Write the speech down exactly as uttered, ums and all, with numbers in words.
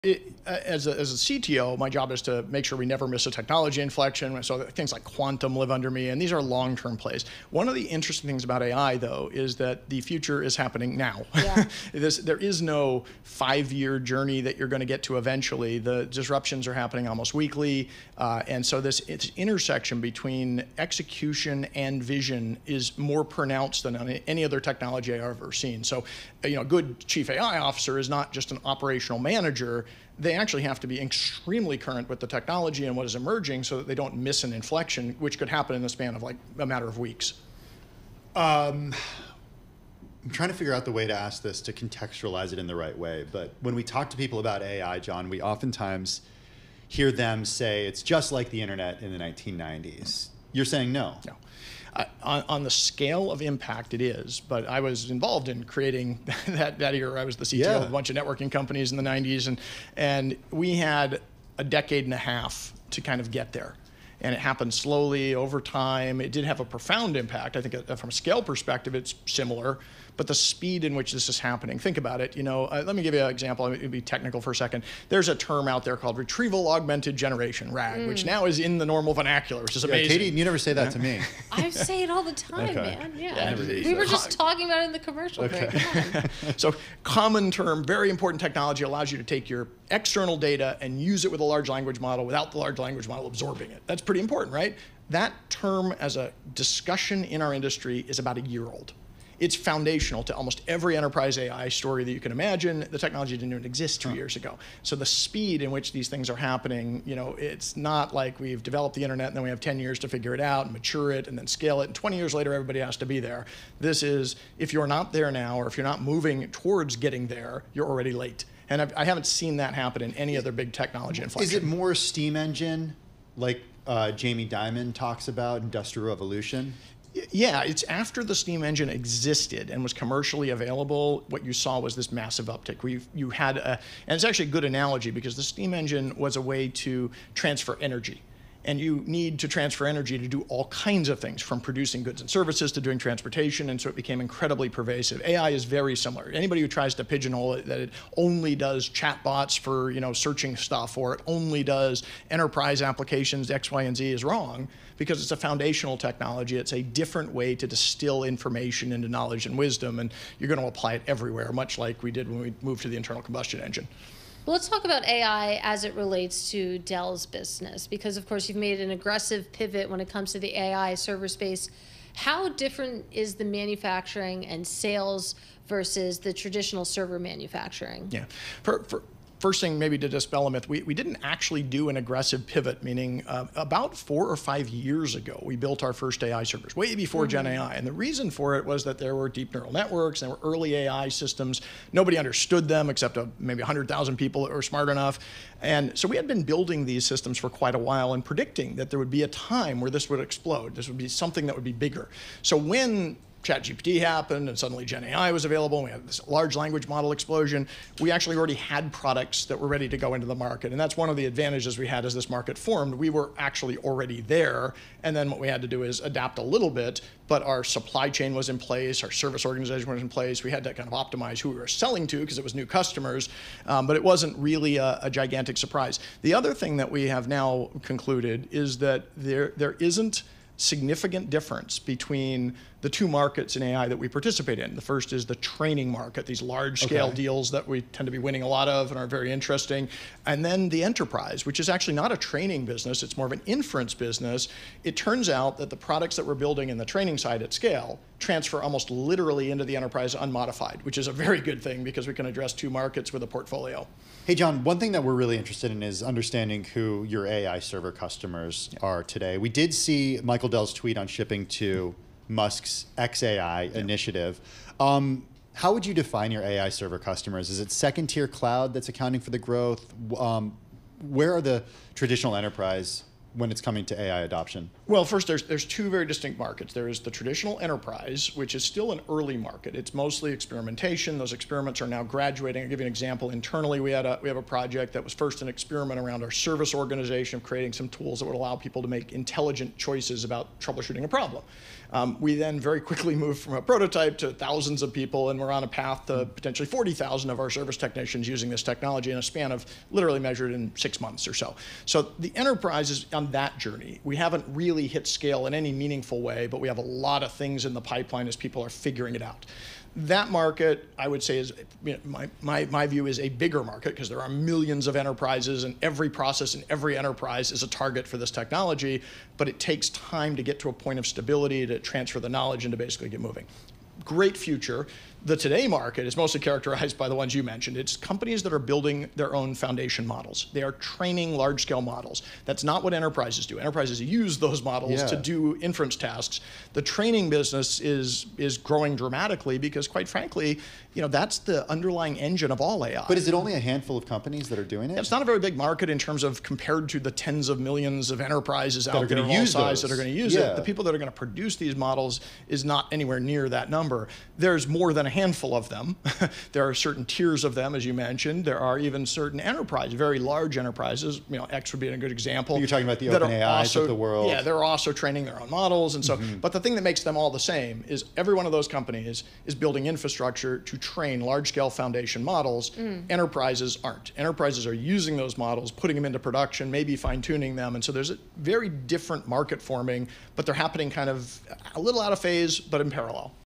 It, as, a, as a C T O, my job is to make sure we never miss a technology inflection. So that things like quantum live under me, and these are long-term plays. One of the interesting things about A I, though, is that the future is happening now. Yeah. this, there is no five-year journey that you're going to get to eventually. The disruptions are happening almost weekly, uh, and so this it's intersection between execution and vision is more pronounced than any other technology I've ever seen. So, you know, a good chief A I officer is not just an operational manager. They actually have to be extremely current with the technology and what is emerging so that they don't miss an inflection, which could happen in the span of like a matter of weeks. Um, I'm trying to figure out the way to ask this to contextualize it in the right way. But when we talk to people about A I, John, we oftentimes hear them say it's just like the internet in the nineteen nineties. You're saying no. No. Uh, on, on the scale of impact, it is. But I was involved in creating that, that era. I was the C T O yeah. of a bunch of networking companies in the nineties, and and we had a decade and a half to kind of get there. And it happened slowly over time. It did have a profound impact. I think uh, from a scale perspective, it's similar. But the speed in which this is happening, think about it. You know, uh, let me give you an example. It'll be technical for a second. There's a term out there called retrieval augmented generation, RAG, mm. which now is in the normal vernacular, which is yeah, amazing. Katie, you never say that yeah. to me. I say it all the time, okay. man. Yeah, yeah we were just talking about it in the commercial okay. break. So, common term, very important technology, allows you to take your external data and use it with a large language model without the large language model absorbing it. That's pretty important, right? That term as a discussion in our industry is about a year old. It's foundational to almost every enterprise A I story that you can imagine. The technology didn't even exist two huh. years ago. So the speed in which these things are happening, you know, it's not like we've developed the internet and then we have ten years to figure it out and mature it and then scale it. And twenty years later, everybody has to be there. This is, if you're not there now, or if you're not moving towards getting there, you're already late. And I've, I haven't seen that happen in any other big technology inflection. Is it more steam engine, like uh, Jamie Dimon talks about, Industrial Revolution? Yeah, it's after the steam engine existed and was commercially available, what you saw was this massive uptick. We, you had a, and it's actually a good analogy because the steam engine was a way to transfer energy. And you need to transfer energy to do all kinds of things, from producing goods and services to doing transportation, and so it became incredibly pervasive. A I is very similar. Anybody who tries to pigeonhole it, that it only does chatbots for, you know, searching stuff, or it only does enterprise applications X, Y, and Z is wrong, because it's a foundational technology. It's a different way to distill information into knowledge and wisdom, and you're going to apply it everywhere, much like we did when we moved to the internal combustion engine. Well, let's talk about A I as it relates to Dell's business, because, of course, you've made an aggressive pivot when it comes to the A I server space. How different is the manufacturing and sales versus the traditional server manufacturing? Yeah. For, for, First thing, maybe to dispel a myth, we, we didn't actually do an aggressive pivot, meaning uh, about four or five years ago, we built our first A I servers, way before mm-hmm. Gen A I. And the reason for it was that there were deep neural networks, there were early A I systems. Nobody understood them except uh, maybe one hundred thousand people that were smart enough. And so we had been building these systems for quite a while and predicting that there would be a time where this would explode. This would be something that would be bigger. So when ChatGPT happened and suddenly Gen A I was available and we had this large language model explosion, we actually already had products that were ready to go into the market. And that's one of the advantages we had as this market formed. We were actually already there. And then what we had to do is adapt a little bit, but our supply chain was in place, our service organization was in place. We had to kind of optimize who we were selling to because it was new customers, um, but it wasn't really a, a gigantic surprise. The other thing that we have now concluded is that there there isn't significant difference between the two markets in A I that we participate in. The first is the training market, these large-scale okay. deals that we tend to be winning a lot of and are very interesting. And then the enterprise, which is actually not a training business, it's more of an inference business. It turns out that the products that we're building in the training side at scale transfer almost literally into the enterprise unmodified, which is a very good thing because we can address two markets with a portfolio. Hey, John, one thing that we're really interested in is understanding who your A I server customers yeah. are today. We did see Michael Dell's tweet on shipping to Musk's X A I yeah. initiative. Um, how would you define your A I server customers? Is it second tier cloud that's accounting for the growth? Um, where are the traditional enterprise when it's coming to A I adoption? Well, first, there's there's two very distinct markets. There is the traditional enterprise, which is still an early market. It's mostly experimentation. Those experiments are now graduating. I'll give you an example. Internally, we had a we have a project that was first an experiment around our service organization of creating some tools that would allow people to make intelligent choices about troubleshooting a problem. Um, we then very quickly moved from a prototype to thousands of people, and we're on a path to potentially forty thousand of our service technicians using this technology in a span of literally measured in six months or so. So the enterprise is on that journey. We haven't really hit scale in any meaningful way, but we have a lot of things in the pipeline as people are figuring it out. That market, I would say, is you know, my, my, my view is a bigger market because there are millions of enterprises, and every process in every enterprise is a target for this technology, but it takes time to get to a point of stability, to transfer the knowledge, and to basically get moving. Great future. The today market is mostly characterized by the ones you mentioned. It's companies that are building their own foundation models. They are training large-scale models. That's not what enterprises do. Enterprises use those models yeah. to do inference tasks. The training business is is growing dramatically because, quite frankly, you know that's the underlying engine of all A I. But is it only a handful of companies that are doing it? It's not a very big market in terms of compared to the tens of millions of enterprises that out are there of all use size those. that are going to use yeah. it. The people that are going to produce these models is not anywhere near that number. There's more than a handful of them. There are certain tiers of them, as you mentioned. There are even certain enterprises, very large enterprises. You know, X would be a good example. But you're talking about the that are OpenAIs also- of the world. Yeah, they're also training their own models, and so. Mm-hmm. But the thing that makes them all the same is every one of those companies is building infrastructure to train large-scale foundation models. Mm. Enterprises aren't. Enterprises are using those models, putting them into production, maybe fine-tuning them, and so there's a very different market forming, but they're happening kind of a little out of phase, but in parallel.